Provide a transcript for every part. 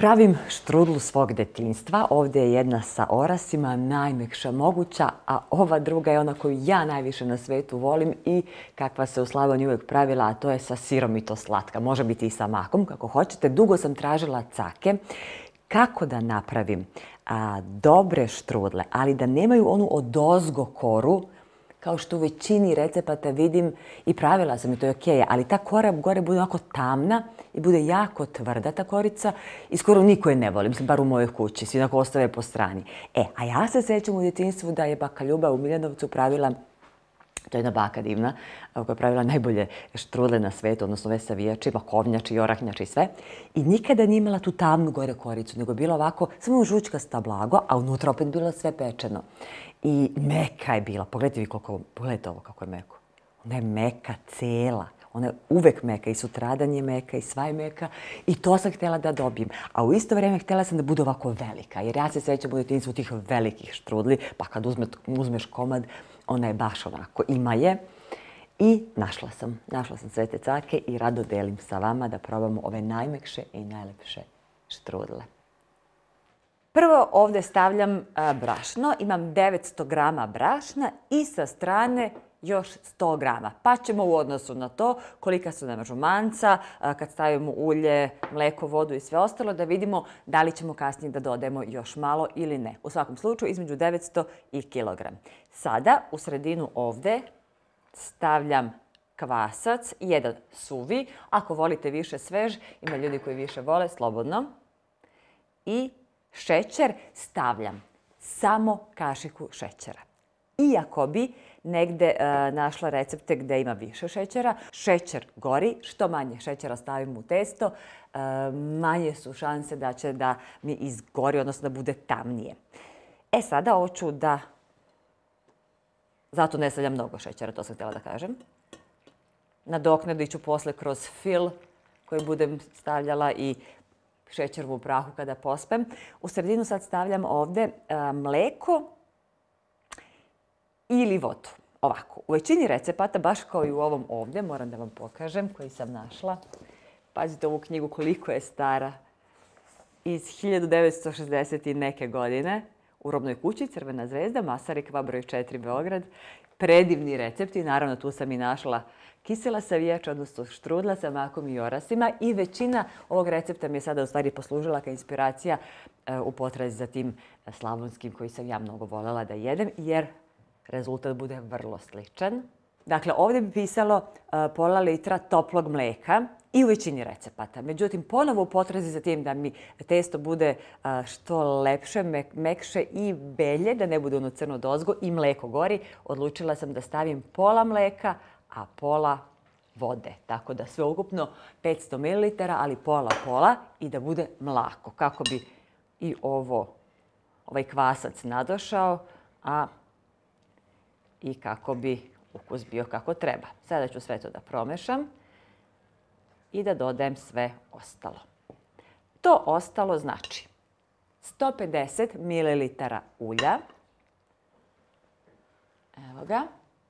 Pravim štrudlu svog detinjstva. Ovdje je jedna sa orasima, najmekša moguća, a ova druga je ona koju ja najviše na svetu volim i kakva se u Slavoniji uvijek pravila, a to je sa sirom i to slatka. Može biti i sa makom, kako hoćete. Dugo sam tražila cake kako da napravim dobre štrudle, ali da nemaju onu odozgo koru, kao što u većini recepata vidim i pravila sam i to je okej, ali ta kora gore bude onako tamna i bude jako tvrda ta korica i skoro niko je ne voli, mislim, bar u mojoj kući, svi onako ostave po strani. A ja se sjećam u djetinjstvu da je baka Ljuba u Miljanovcu pravila, to je jedna baka divna, koja je pravila najbolje štrudle na svetu, odnosno ove savijači, makovnjači, orahnjači i sve. I nikada nije imala tu tamnu gore koricu, nego je bila ovako, samo žučkasta blago, a unutra opet bilo sve pečeno. I meka je bila. Pogledajte ovo kako je meko. Ona je meka cela. Ona je uvek meka. I sutradan je meka i sva je meka. I to sam htjela da dobijem. A u isto vrijeme htjela sam da bude ovako velika. Jer ja se sjećam u djetinjstvu tih velikih štrudli. Pa kad uzmeš komad, ona je baš onako. Ima je. I našla sam sve te cake i rado delim sa vama da probamo ove najmekše i najlepše štrudle. Prvo ovdje stavljam brašno. Imam 900 grama brašna i sa strane još 100 grama. Pa ćemo u odnosu na to kolika su nam žumanca, kad stavimo ulje, mlijeko, vodu i sve ostalo, da vidimo da li ćemo kasnije da dodajemo još malo ili ne. U svakom slučaju između 900 i kilogram. Sada u sredinu ovdje stavljam kvasac, jedan suvi. Ako volite više svež, ima ljudi koji više vole, slobodno. I šećer stavljam samo kašiku šećera. Iako bi negdje našla recepte gdje ima više šećera, šećer gori, što manje šećera stavim u testo, manje su šanse da će da mi izgori, odnosno da bude tamnije. Sada hoću da, zato ne stavljam mnogo šećera, to sam htjela da kažem. Nadoknadit ću posle kroz fil koji budem stavljala i šećerovu prahu kada pospem. U sredinu sad stavljam ovdje mlijeko ili vodu. Ovako, u većini recepata, baš kao i u ovom ovdje, moram da vam pokažem, koji sam našla. Pazite ovu knjigu koliko je stara. Iz 1960 i neke godine. U robnoj kući Crvena zvezda, Masarikova broj 4 Beograd. Predivni recepti, naravno tu sam i našla kisela savijača, odnosno štrudla sa makom i orasima i većina ovog recepta mi je sada u stvari poslužila kao inspiracija u potrazi za tim slavonskim koji sam ja mnogo voljela da jedem jer rezultat bude vrlo sličan. Dakle, ovdje bi pisalo pola litra toplog mlijeka i u većini recepata. Međutim, ponovo u potrazi za tim da mi testo bude što lepše, mekše i belje, da ne bude ono crno dozgo i mlijeko gori, odlučila sam da stavim pola mlijeka, a pola vode. Tako da sve ukupno 500 ml, ali pola i da bude mlako. Kako bi i ovaj kvasac nadošao, a i kako bi ukus bio kako treba. Sada ću sve to da promešam i da dodajem sve ostalo. To ostalo znači 150 ml ulja. Evo ga.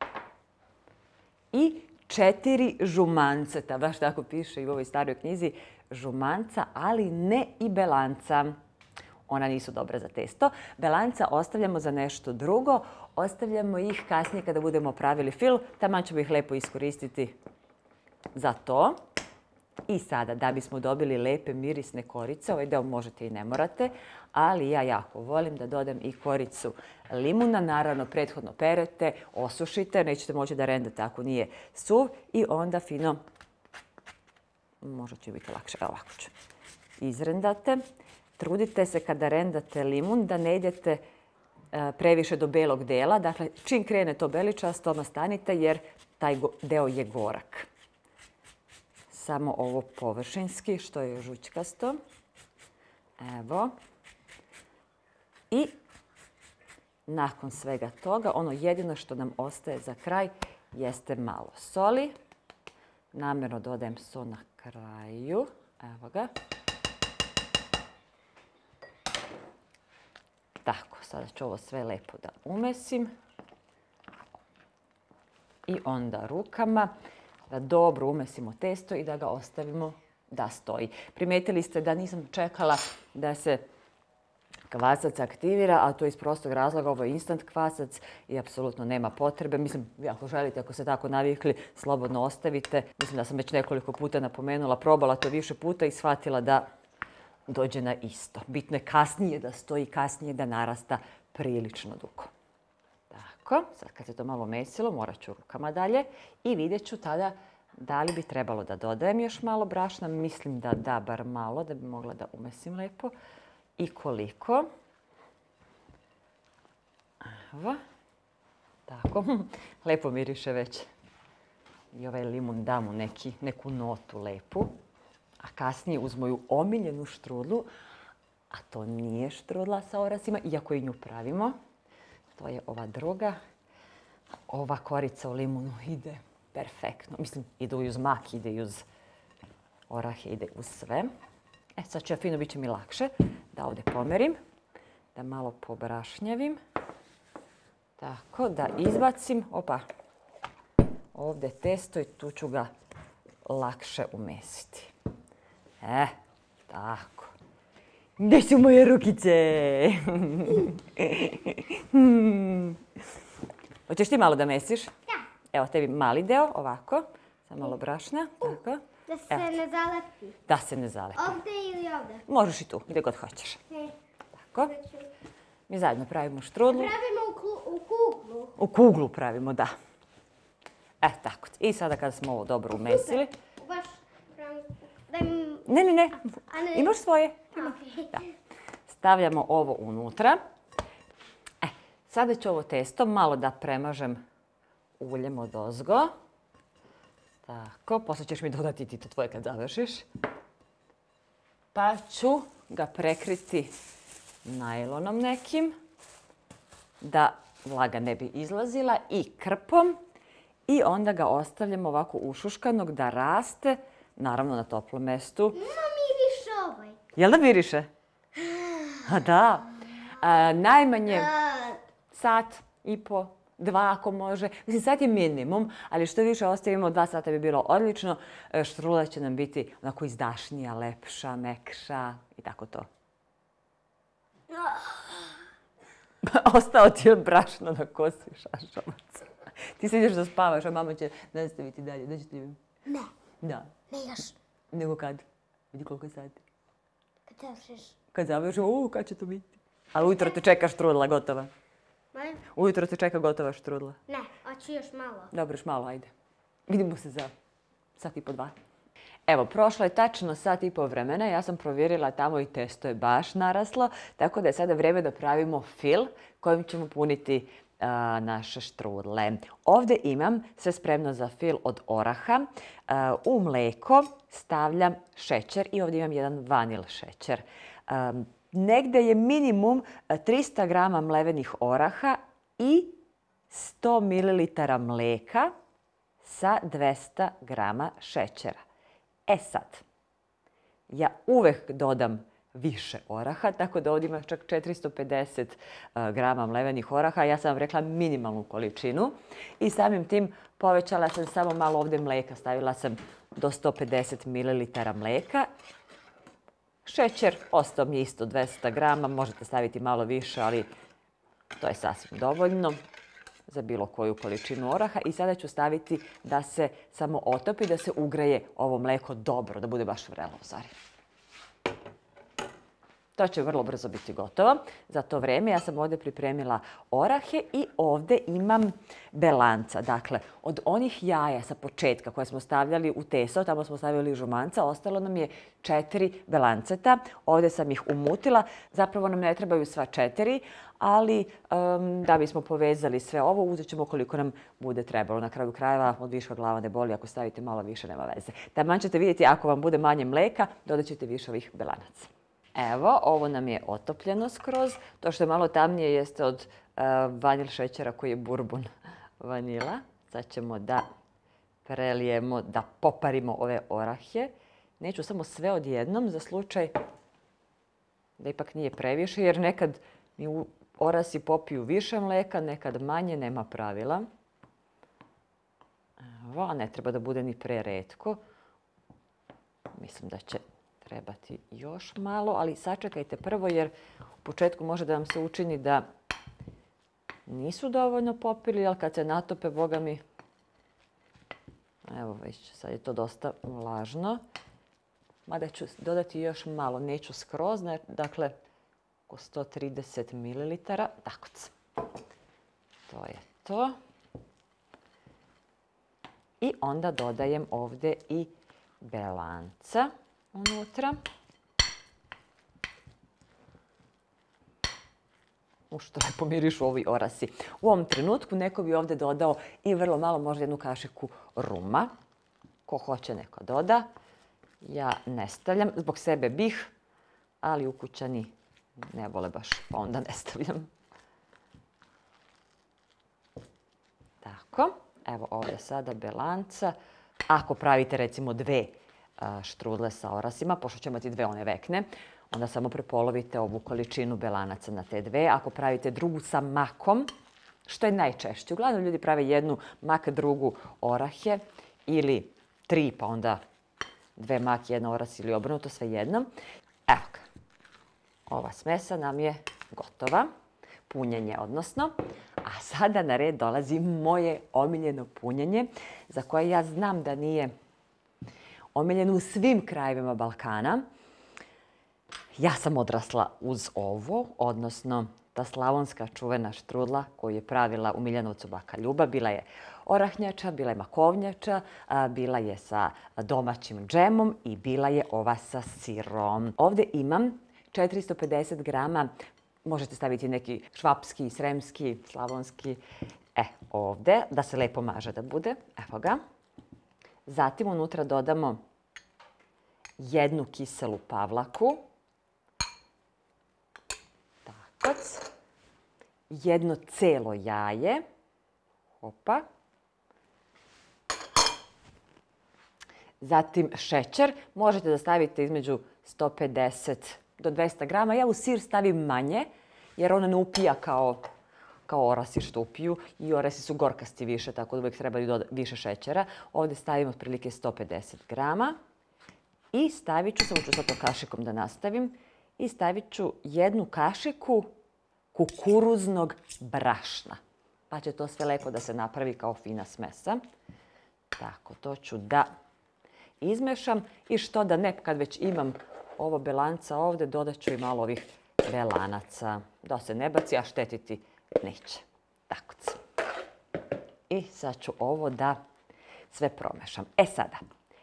I 4 žumanceta, baš tako piše i u ovoj staroj knjizi, žumanca, ali ne i belanca. Ona nisu dobra za testo. Belanca ostavljamo za nešto drugo. Ostavljamo ih kasnije kada budemo pravili fil. Taman ćemo ih lepo iskoristiti za to. I sada, da bismo dobili lepe mirisne korice, ovaj deo možete i ne morate, ali ja jako volim da dodam i koricu limuna. Naravno, prethodno perete, osušite, nećete moći da rendate ako nije suv i onda fino, možda će biti lakše, ovako ću, izrendate. Trudite se kada rendate limun da ne idete previše do belog dela. Dakle, čim krene to beličasto, odmah stanite jer taj deo je gorak. Samo ovo površinski, što je žućkasto. Evo. I nakon svega toga, ono jedino što nam ostaje za kraj jeste malo soli. Namjerno dodajem sol na kraju. Evo ga. Tako, sada ću ovo sve lepo da umesim. I onda rukama da dobro umesimo testo i da ga ostavimo da stoji. Primijetili ste da nisam čekala da se kvasac aktivira, a to iz prostog razloga, ovo je instant kvasac i apsolutno nema potrebe. Mislim, vi ako želite, ako ste tako navikli, slobodno ostavite. Mislim da sam već nekoliko puta napomenula, probala to više puta i shvatila da dođe na isto. Bitno je kasnije da stoji, kasnije da narasta prilično dugo. Tako, sad kad se to malo mesilo, morat ću rukama dalje i vidjet ću tada da li bi trebalo da dodajem još malo brašna. Mislim da da, bar malo, da bi mogla da umesim lepo. I koliko. Evo. Tako. Lepo miriše već. I ovaj limun da mu neku notu lepu. A kasnije uz moju omiljenu štrudlu, a to nije štrudla sa orasima, iako i nju pravimo. To je ova druga. Ova korica u limunu ide perfektno. Mislim, ide uz mak, ide uz orahe, ide uz sve. Sad ću ja fino, bit će mi lakše da ovdje pomerim, da malo pobrašnjavim. Tako, da izbacim, ovdje testo i tu ću ga lakše umesiti. Tako. Gdje su moje rukice? Hoćeš ti malo da mesiš? Da. Evo tebi mali deo, ovako. Samo malo brašna. Tako. Da se ne zalepi. Da se ne zalepi. Ovdje ili ovdje? Možeš i tu, gdje god hoćeš. Tako. Mi zajedno pravimo štrudlu. Pravimo u kuglu. U kuglu pravimo, da. Tako. I sada kada smo ovo dobro umesili. Baš pravimo. Ne. Imaš svoje? Da. Stavljamo ovo unutra. Sada ću ovo testo malo da premažem uljem odozgo. Tako, poslije ćeš mi dodati ti to tvoje kad završiš. Pa ću ga prekriti najlonom nekim, da vlaga ne bi izlazila, i krpom. I onda ga ostavljamo ovako ušuškanog da raste, naravno na toplom mestu. Miriše ovaj. Jel da miriše? A da. Najmanje sat i po, 2 ako može. Mislim, sat je minimum, ali što više ostavimo, 2 sata bi bilo odlično. Štrudla će nam biti onako izdašnija, lepša, mekša i tako to. Ostao ti od brašna na kosi, šašavac. Ti se ideš da spavaš, a mama će nastaviti dalje. Da ćete li? Ne. Da. Ne još. Nego kad? Vidi koliko je sati. Kad završiš. Kad završiš, kad će to biti? Ali ujutro te čeka štrudla gotova. Molim? Ujutro te čeka gotova štrudla. Ne, hoću još malo. Dobro, još malo, ajde. Vidimo se za sat i po 2. Evo, prošlo je tačno sat i po vremena. Ja sam provjerila tamo i testo je baš naraslo. Tako da je sada vrijeme da pravimo fil kojim ćemo puniti naše štrudle. Ovdje imam sve spremno za fil od oraha. U mleko stavljam šećer i ovdje imam jedan vanil šećer. Negdje je minimum 300 grama mlevenih oraha i 100 ml mleka sa 200 grama šećera. Sad, ja uvek dodam više oraha, tako da ovdje ima čak 450 grama mlevenih oraha. Ja sam vam rekla minimalnu količinu i samim tim povećala sam samo malo ovdje mleka. Stavila sam do 150 ml mleka. Šećer, ostao mi je isto 200 grama, možete staviti malo više, ali to je sasvim dovoljno za bilo koju količinu oraha. I sada ću staviti da se samo otopi, da se ugreje ovo mleko dobro, da bude baš vrelo u stvari. To će vrlo brzo biti gotovo. Za to vrijeme ja sam ovdje pripremila orahe i ovdje imam belanca. Dakle, od onih jaja sa početka koje smo stavljali u testo, tamo smo stavili žumanca, ostalo nam je 4 belanceta. Ovdje sam ih umutila. Zapravo nam ne trebaju sva 4, ali da bismo povezali sve ovo, uzet ćemo koliko nam bude trebalo. Na kraju krajeva od viška glava ne boli, ako stavite malo više nema veze. Taman ćete vidjeti, ako vam bude manje mleka, dodat ćete više ovih belanaca. Evo, ovo nam je otopljeno skroz. To što je malo tamnije jeste od vanil šećera koji je bourbon vanila. Sad ćemo da prelijemo, da poparimo ove orahe. Neću samo sve odjednom za slučaj da ipak nije previše, jer nekad mi orasi popiju više mleka, nekad manje, nema pravila. Evo, a ne treba da bude ni preretko. Mislim da će trebati još malo, ali sačekajte prvo jer u početku može da vam se učini da nisu dovoljno popili, ali kad se natope, boga mi, evo već, sad je to dosta vlažno. Mada ću dodati još malo, neću skroz, dakle oko 130 ml. Tako, to je to. I onda dodajem ovdje i belanca unutra. Što lepo mirišu ovi orasi. U ovom trenutku neko bi ovdje dodao i vrlo malo, možda jednu kašiku ruma. Ko hoće neko doda. Ja ne stavljam, zbog sebe bih, ali ukućani ne vole baš, pa onda ne stavljam. Tako, evo ovdje sada belanca. Ako pravite recimo 2 štrudle sa orasima, pošto ćemo imati 2 one vekne, onda samo prepolovite ovu količinu belanaca na te 2. Ako pravite drugu sa makom, što je najčešće, uglavnom ljudi prave jednu mak, drugu orahe ili 3, pa onda 2 mak, 1 oras ili obrnuto, sve jedno. Evo ga. Ova smesa nam je gotova. Punjenje odnosno. A sada na red dolazi moje omiljeno punjenje, za koje ja znam da nije omiljeno u svim krajevima Balkana. Ja sam odrasla uz ovo, odnosno ta slavonska čuvena štrudla koju je pravila u Miljanovcu baka Ljuba. Bila je orahnjača, bila je makovnjača, bila je sa domaćim džemom i bila je ova sa sirom. Ovdje imam 450 grama, možete staviti neki švapski, sremski, slavonski, ovdje, da se lepo maže da bude. Evo ga. Zatim unutra dodamo 1 kiselu pavlaku. Tako. 1 celo jaje. Opa. Zatim šećer. Možete da stavite između 150 do 200 grama. Ja u sir stavim manje, jer ona ne upija kao orasi što upiju. I orasi su gorkasti više, tako da uvijek treba više šećera. Ovdje stavim otprilike 150 grama. I stavit ću, samo ću sad to kašikom da nastavim, i stavit ću 1 kašiku kukuruznog brašna. Pa će to sve lepo da se napravi kao fina smesa. Tako, to ću da izmešam. I što da ne, kad već imam ovo belanca ovdje, dodat ću i malo ovih belanaca. Da se ne baci, a štetiti neće. Tako. I sad ću ovo da sve promešam. Sada.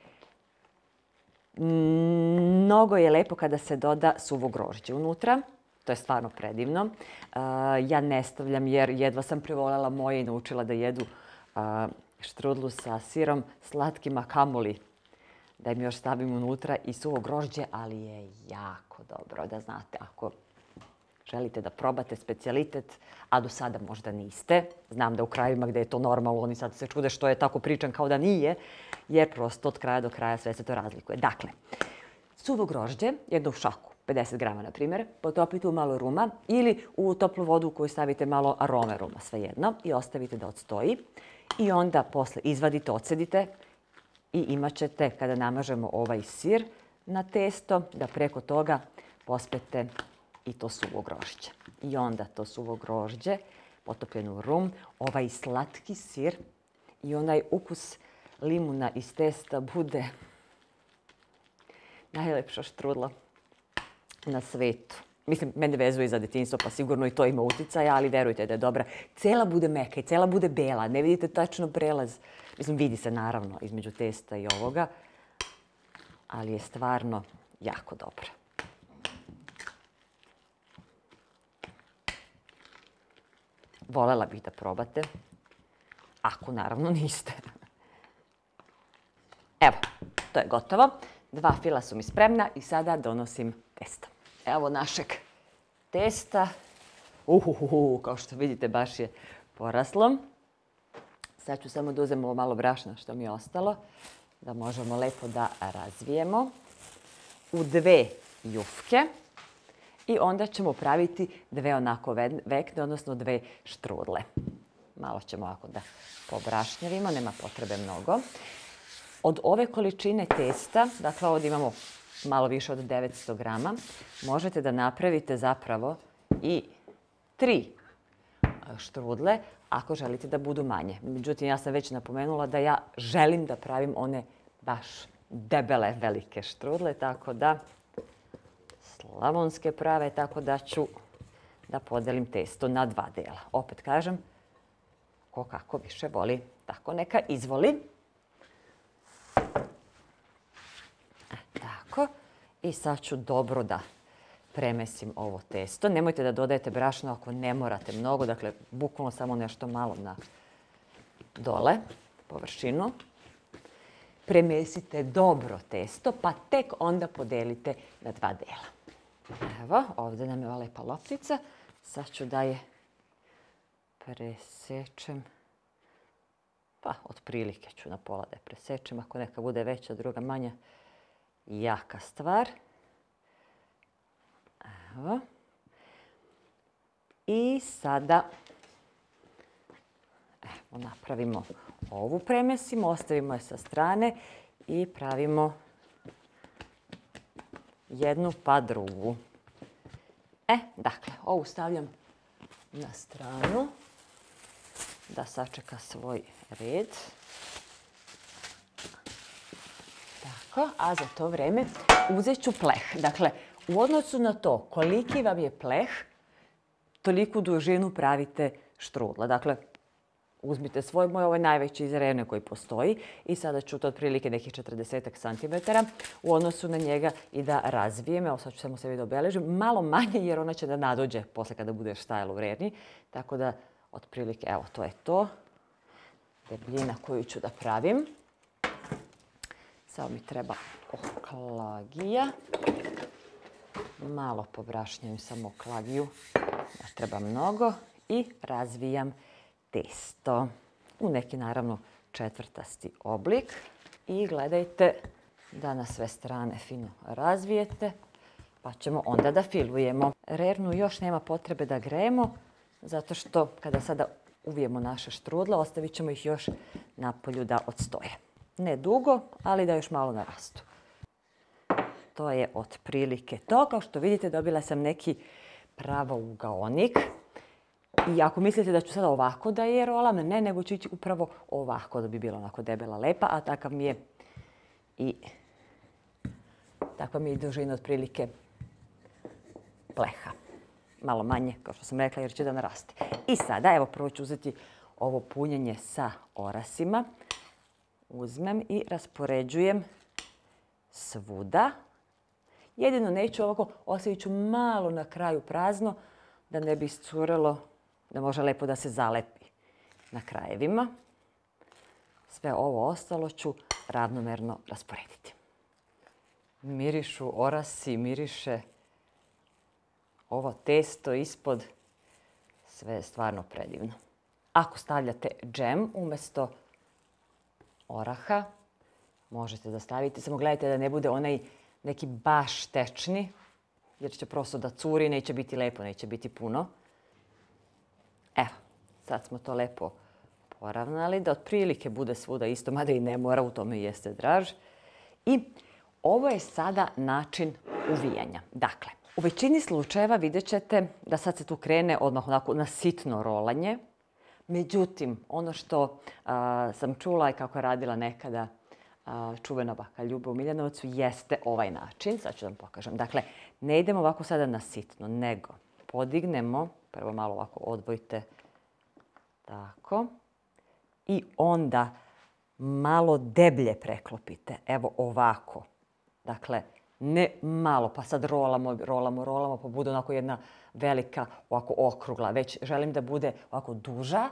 Mnogo je lepo kada se doda suvo grožđe unutra. To je stvarno predivno. Ja ne stavljam jer jedva sam privoljela moje i naučila da jedu štrudlu sa sirom slatkim, a kamoli da im još stavim unutra i suvo grožđe, ali je jako dobro da znate ako želite da probate specijalitet, a do sada možda niste. Znam da u krajevima gdje je to normalno, oni sad se čude što je tako pričan kao da nije, jer prosto od kraja do kraja sve se to razlikuje. Dakle, suvo grožđe, jednu šaku, 50 grama na primjer, potopite u malo ruma ili u toplu vodu u koju stavite malo arome ruma, svejedno, i ostavite da odstoji. I onda posle izvadite, odsedite i imat ćete, kada namažemo ovaj sir na testo, da preko toga pospete i to suvo grožđe. I onda to suvo grožđe, potopljeno u rum, ovaj slatki sir i onaj ukus limuna iz testa bude najlepša štrudla na svetu. Mislim, mene vezuje za detinjstvo, pa sigurno i to ima uticaja, ali verujte da je dobra. Cela bude meka i cela bude bela. Ne vidite tačno prelaz. Mislim, vidi se naravno između testa i ovoga, ali je stvarno jako dobra. Volela bih da probate, ako naravno niste. Evo, to je gotovo. 2 fila su mi spremna i sada donosim testo. Evo našeg testa. Kao što vidite, baš je poraslo. Sad ću samo da uzem ovo malo brašna što mi je ostalo, da možemo lepo da razvijemo u 2 jufke. I onda ćemo praviti 2 onako vekne, odnosno 2 štrudle. Malo ćemo ovako da pobrašnjavimo, nema potrebe mnogo. Od ove količine testa, dakle ovdje imamo malo više od 900 grama, možete da napravite zapravo i 3 štrudle ako želite da budu manje. Međutim, ja sam već napomenula da ja želim da pravim one baš debele, velike štrudle, tako da slavonske prave, tako da ću da podelim testo na 2 dela. Opet kažem, ko kako više voli, tako neka izvoli. Tako. I sad ću dobro da premesim ovo testo. Nemojte da dodajete brašno ako ne morate mnogo, dakle bukvalno samo nešto malo na dole površinu. Premesite dobro testo pa tek onda podelite na 2 dela. Evo, ovdje nam je ova lepa loptica. Sad ću da je presečem. Pa, otprilike ću na pola da je presečem. Ako neka bude veća, druga manja, jaka stvar. Evo. I sada napravimo ovu premesimo, ostavimo je sa strane i pravimo jednu pa drugu. Dakle, ovu stavljam na stranu da sačeka svoj red. Tako, a za to vrijeme uzet ću pleh. Dakle, u odnosu na to koliki vam je pleh, toliku dužinu pravite štrudla. Dakle, uzmite svoj, moj ovaj najveći iz Revne koji postoji i sada ću to otprilike nekih 40 cm u odnosu na njega i da razvijem. Evo sad ću samo sebi da obeležim. Malo manje jer ona će da nadođe posle kada budeš stajala u Revni. Tako da otprilike, evo to je to. Debljina koju ću da pravim. Samo mi treba oklagija. Malo pobrašnjam samo oklagiju. Ne treba mnogo. I razvijam testo u neki, naravno, četvrtasti oblik. I gledajte da na sve strane fino razvijete, pa ćemo onda da filujemo. Rernu još nema potrebe da grejemo, zato što kada sada uvijemo naše štrudle, ostavit ćemo ih još na polju da odstoje. Ne dugo, ali da još malo narastu. To je otprilike to. Kao što vidite, dobila sam neki pravougaonik. I ako mislite da ću sada ovako da je rolam, ne, nego ću ići upravo ovako da bi bila onako debela, lepa, a takva mi je i dužina otprilike pleha. Malo manje, kao što sam rekla, jer će da naraste. I sada, evo, prvo ću uzeti ovo punjenje sa orasima. Uzmem i raspoređujem svuda. Jedino neću ovako, ostavit ću malo na kraju prazno, da ne bi iscurelo, da može lepo da se zalepi na krajevima. Sve ovo ostalo ću ravnomerno rasporediti. Mirišu orasi, miriše ovo testo ispod. Sve je stvarno predivno. Ako stavljate džem umjesto oraha, možete da stavite. Samo gledajte da ne bude onaj neki baš tečni, jer će prosto da curi, neće biti lepo, neće biti puno. Evo, sad smo to lepo poravnali, da otprilike bude svuda isto, mada i ne mora, u tome jeste draž. I ovo je sada način uvijanja. Dakle, u većini slučajeva vidjet ćete da sad se tu krene odmah onako na sitno rolanje. Međutim, ono što sam čula i kako je radila nekada čuvena baka Ljuba u Miljanovcu jeste ovaj način. Sad ću vam pokažem. Dakle, ne idemo ovako sada na sitno, nego podignemo, prvo malo ovako odvojite, tako, i onda malo deblje preklopite, evo ovako. Dakle, ne malo, pa sad rolamo, pa bude onako jedna velika, ovako okrugla, već želim da bude ovako duža,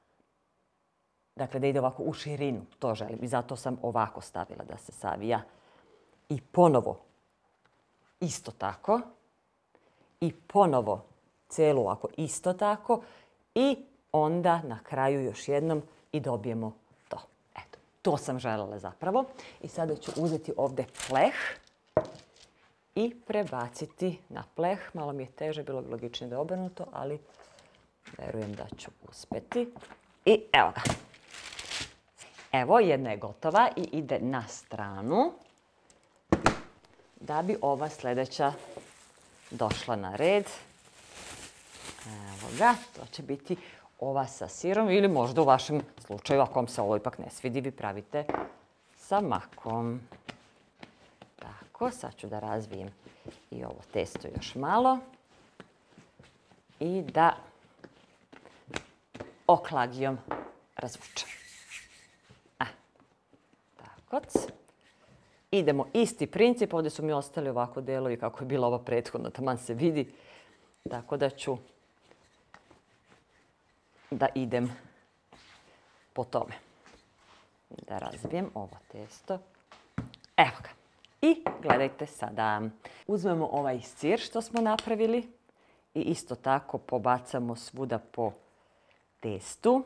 dakle da ide ovako u širinu, to želim i zato sam ovako stavila da se savija. I ponovo isto tako, i ponovo celu ovako isto tako i onda na kraju još jednom i dobijemo to. Eto, to sam željela zapravo. I sada ću uzeti ovdje pleh i prebaciti na pleh. Malo mi je teže, bilo bi logičnije da je obrnuto, ali verujem da ću uspjeti. I evo ga. Evo, jedna je gotova i ide na stranu da bi ova sljedeća došla na red. Evo ga, to će biti ova sa sirom ili možda u vašem slučaju, ako vam se ovo ipak ne svidi, vi pravite sa makom. Tako, sad ću da razvijem i ovo testo još malo i da oklagijom razvučem. Tako. Idemo isti princip, ovdje su mi ostali ovako delovi kako je bila ova prethodna, taman se vidi. Tako da ću da idem po tome. Da razbijem ovo testo. Evo ga. I gledajte sada. Uzmemo ovaj sir što smo napravili i isto tako pobacamo svuda po testu.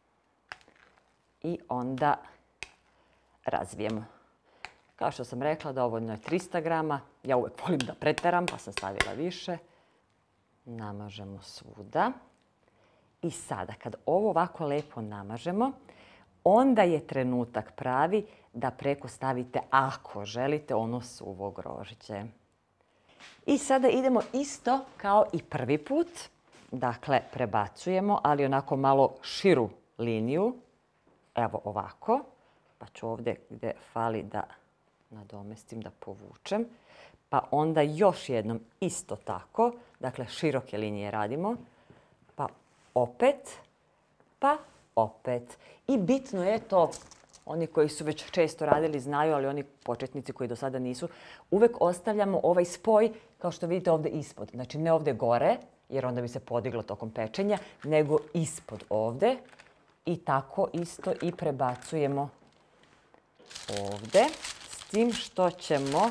I onda razvijemo. Kao što sam rekla, dovoljno je 300 grama. Ja uvijek volim da preteram, pa sam stavila više. Namažemo svuda. I sada, kad ovo ovako lepo namažemo, onda je trenutak pravi da preko stavite, ako želite, ono suvo grožđe. I sada idemo isto kao i prvi put. Dakle, prebacujemo, ali onako malo širu liniju. Evo ovako. Pa ću ovdje gdje fali da nadomestim, da povučem. Pa onda još jednom isto tako. Dakle, široke linije radimo. Pa opet. Pa opet. I bitno je to, oni koji su već često radili znaju, ali oni početnici koji do sada nisu, uvijek ostavljamo ovaj spoj, kao što vidite ovdje ispod. Znači ne ovdje gore, jer onda bi se podiglo tokom pečenja, nego ispod ovdje. I tako isto i prebacujemo ovdje. S tim što ćemo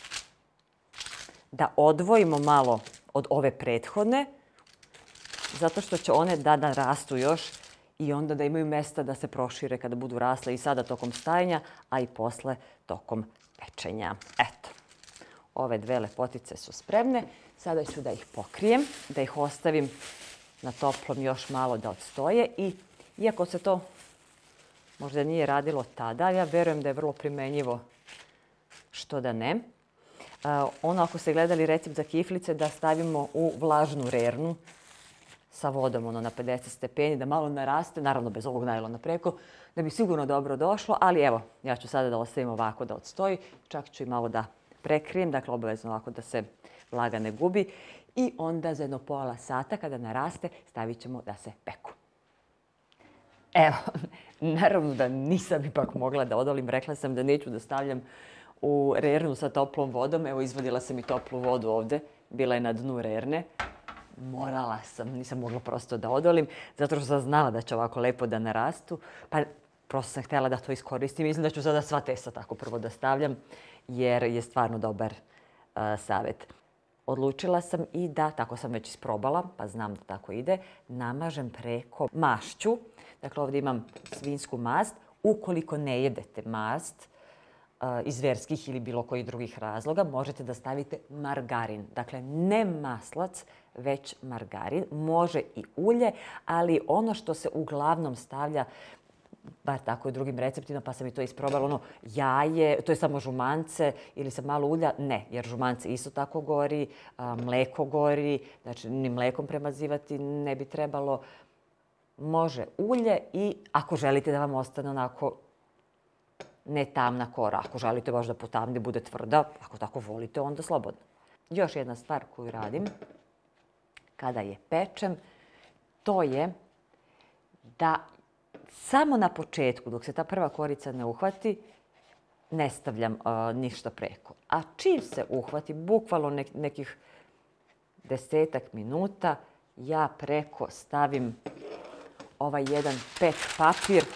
da odvojimo malo od ove prethodne, zato što će one da narastu još i onda da imaju mjesta da se prošire kada budu rasle i sada tokom stajanja, a i posle tokom pečenja. Eto, ove dve lepotice su spremne. Sada ću da ih pokrijem, da ih ostavim na toplom još malo da odstoje i iako se to možda nije radilo tada, ja vjerujem da je vrlo primenjivo, što da ne. Ono ako ste gledali recept za kiflice, da stavimo u vlažnu rernu sa vodom na 50 stepeni, da malo naraste, naravno bez ovog najlona preko, da bi sigurno dobro došlo, ali evo, ja ću sada da ostavim ovako da odstoji, čak ću i malo da prekrijem, dakle obavezno ovako da se vlaga ne gubi i onda za jedno pola sata kada naraste stavit ćemo da se peku. Evo, naravno da nisam ipak mogla da odolim, rekla sam da neću da stavljam u rernu sa toplom vodom, evo izvadila sam i toplu vodu ovdje, bila je na dnu rerne. Morala sam, nisam mogla prosto da odolim, zato što sam znala da će ovako lepo da narastu, pa prosto sam htjela da to iskoristim. Mislim da ću sada sva testa tako prvo da stavljam, jer je stvarno dobar savjet. Odlučila sam i da, tako sam već isprobala, pa znam da tako ide, namažem preko mašću. Dakle, ovdje imam svinjsku mast. Ukoliko ne jedete mast iz verskih ili bilo kojih drugih razloga, možete da stavite margarin. Dakle, ne maslac, već margarin. Može i ulje, ali ono što se uglavnom stavlja, bar tako i u drugim receptima, pa sam i to isprobala, ono jaje, to je samo žumance ili sa malo ulja, ne, jer žumance isto tako gori, mleko gori, znači ni mlekom premazivati ne bi trebalo. Može ulje i ako želite da vam ostane onako ne tamna kora, ako želite baš da potamni, bude tvrda, ako tako volite, onda slobodno. Još jedna stvar koju radim kada je pečem, to je da samo na početku, dok se ta prva korica ne uhvati, ne stavljam ništa preko. A čim se uhvati, bukvalno nekih 10 minuta, ja preko stavim ovaj jedan pek papir,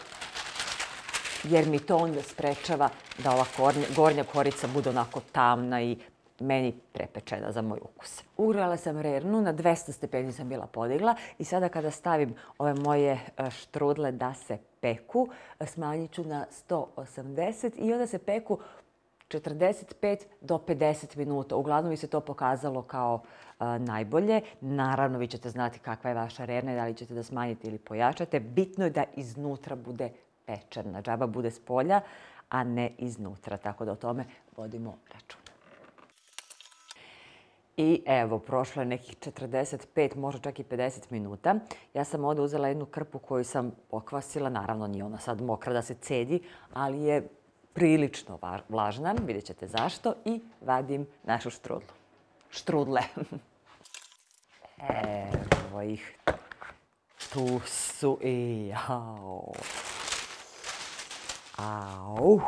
jer mi to onda sprečava da ova gornja korica bude onako tamna i meni prepečena za moj ukus. Ugrela sam rernu, na 200 stepeni sam bila podigla i sada kada stavim ove moje štrudle da se peku, smanjit ću na 180 i onda se peku 45 do 50 minuta. Uglavnom mi se to pokazalo kao najbolje. Naravno, vi ćete znati kakva je vaša rerna i da li ćete da smanjite ili pojačate. Bitno je da iznutra bude pečena. Džaba bude s polja, a ne iznutra. Tako da o tome vodimo računa. I evo, prošlo je nekih 45, možda čak i 50 minuta. Ja sam ovdje uzela jednu krpu koju sam okvasila. Naravno, nije ona sad mokra da se cedi, ali je prilično vlažna. Vidjet ćete zašto. I vadim našu štrudlu. Štrudle. Evo ih. Tu su i jao. Au.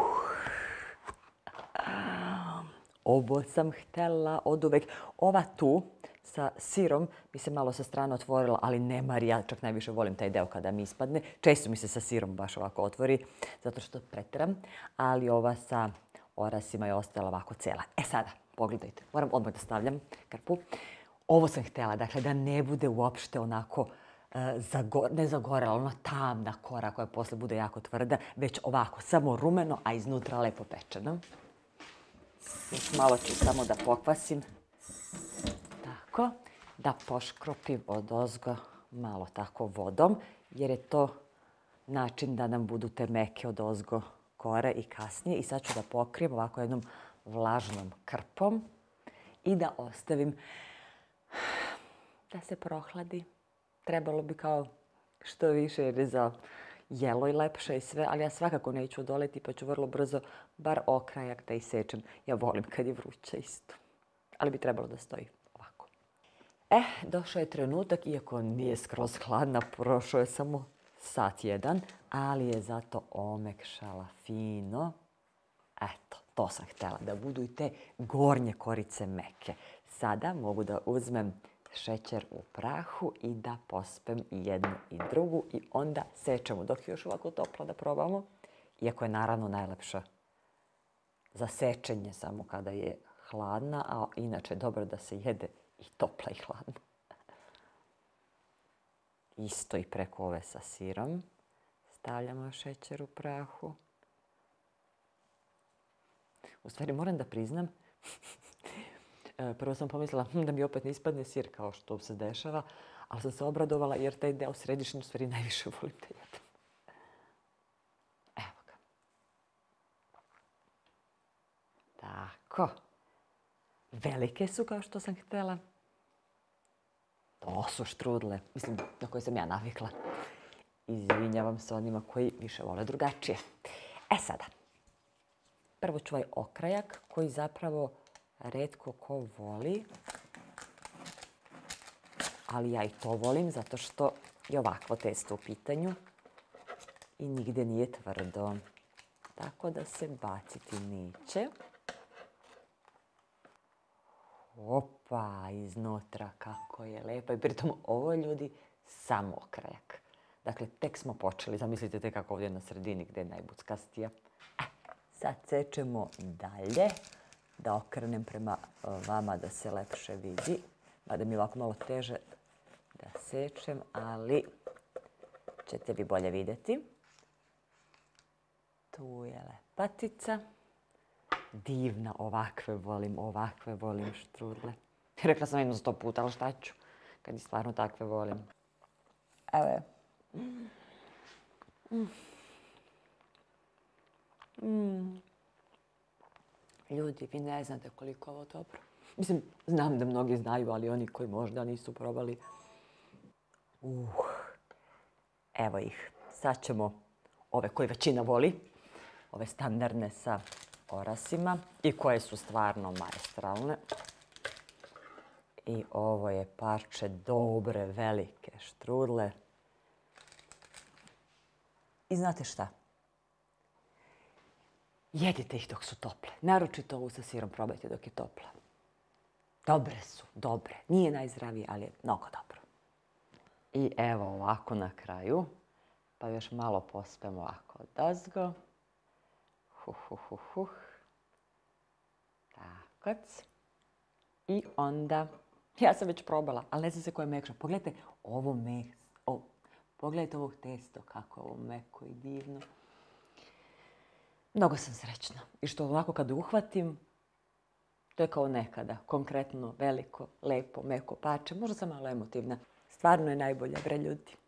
Ovo sam htjela oduvek. Ova tu sa sirom mi se malo sa strane otvorila, ali ne mari, ja čak najviše volim taj deo kada mi ispadne. Često mi se sa sirom baš ovako otvori, zato što pretjeram, ali ova sa orasima je ostala ovako cijela. E sada, pogledajte, moram odmah da stavljam krpu. Ovo sam htjela, dakle da ne bude uopšte onako ne zagorela, ona tamna kora koja posle bude jako tvrda, već ovako, samo rumeno, a iznutra lepo pečeno. Još malo ću samo da pokvasim, tako, da poškropim odozgo malo tako vodom, jer je to način da nam budu te meke odozgo kore i kasnije. I sad ću da pokrijem ovako jednom vlažnom krpom i da ostavim da se prohladi. Trebalo bi kao što više jer je za jelo i lepše i sve, ali ja svakako neću odoleti pa ću vrlo brzo bar okrajak da isečem. Ja volim kad je vruće isto, ali bi trebalo da stoji ovako. Došao je trenutak, iako nije skroz hladna, prošao je samo sat jedan, ali je zato omekšala fino. Eto, to sam htjela, da budu i te gornje korice meke. Sada mogu da uzmem šećer u prahu i da pospem i jednu i drugu i onda sečemo dok je još ovako toplo da probamo. Iako je naravno najlepša za sečenje samo kada je hladna, a inače je dobro da se jede i topla i hladna. Isto i preko ove sa sirom. Stavljamo šećer u prahu. U stvari moram da priznam, prvo sam pomislila da mi opet ne ispadne sir kao što se dešava, ali sam se obradovala jer taj deo središnji u stvari najviše volim da jedem. Evo ga. Tako. Velike su kao što sam htjela. To su štrudle, mislim, na koje sam ja navikla. Izvinjavam se onima koji više vole drugačije. Sada. Prvo ću ovaj okrajak koji zapravo retko ko voli, ali ja i to volim zato što je ovakvo testo u pitanju i nigde nije tvrdo. Tako da se baciti neće. Opa, iznutra kako je lepo. I pritom ovo je, ljudi, samo okrajak. Dakle, tek smo počeli. Zamislite tek kako ovdje na sredini gdje je najbuckastija. Sad sečemo dalje. Da okrenem prema vama da se lepše vidi. Mada mi je ovako malo teže da sečem, ali ćete vi bolje vidjeti. Tu je lepatica. Divna, ovakve volim štrudle. Rekla sam jedno 100 puta, ali šta ću kad i stvarno takve volim. Evo je. Ljudi, vi ne znate koliko je ovo dobro. Mislim, znam da mnogi znaju, ali oni koji možda nisu probali. Evo ih. Sad ćemo ove koje većina voli. Ove standardne sa orasima i koje su stvarno maestralne. I ovo je parče dobre, velike štrudle. I znate šta? Jedite ih dok su tople. Naročito ovu sa sirom probajte dok je topla. Dobre su, dobre. Nije najzdravije, ali je mnogo dobro. I evo ovako na kraju. Pa još malo pospem ovako odozgo. Takac. I onda, ja sam već probala, ali ne znam se koje je mekše. Pogledajte pogledajte ovo testo, kako je ovo meko i divno. Mnogo sam srećna. I što ovako kad uhvatim, to je kao nekada. Konkretno, veliko, lepo, meko parče. Možda sam malo emotivna. Stvarno je najbolje, bre ljudi.